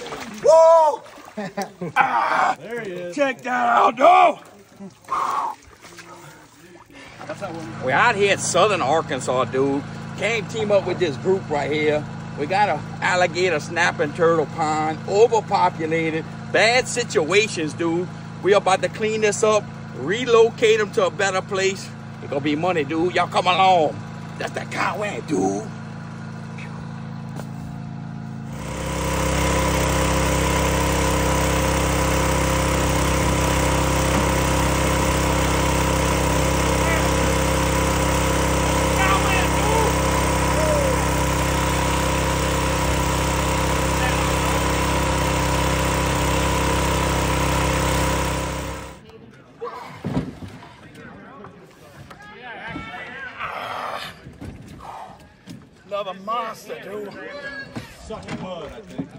Woo! There he is. Check that out, dude! We're out here in southern Arkansas, dude. Came team up with this group right here. We got an alligator snapping turtle pond, overpopulated, bad situations, dude. We about to clean this up, relocate them to a better place. It's gonna be money, dude. Y'all come along. That's the Conway, dude. Another monster, dude. Sucking mud, I think.